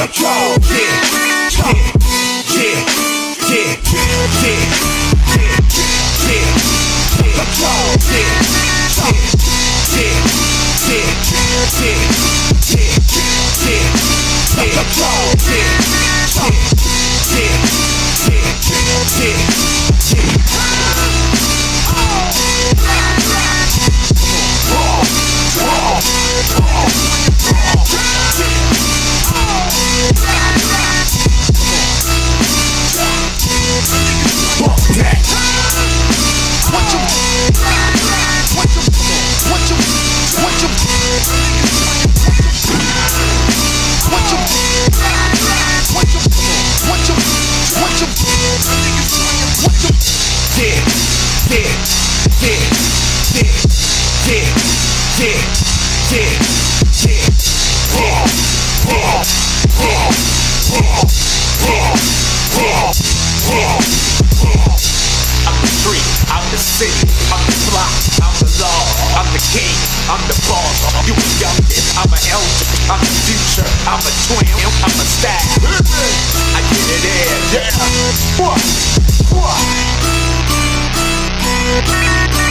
control. I'm the street, I'm the city, I'm the block, I'm the law, I'm the king, I'm the boss. You a youngin', I'm an elder, I'm the future, I'm a twin, I'm a style. I get it in, yeah. What?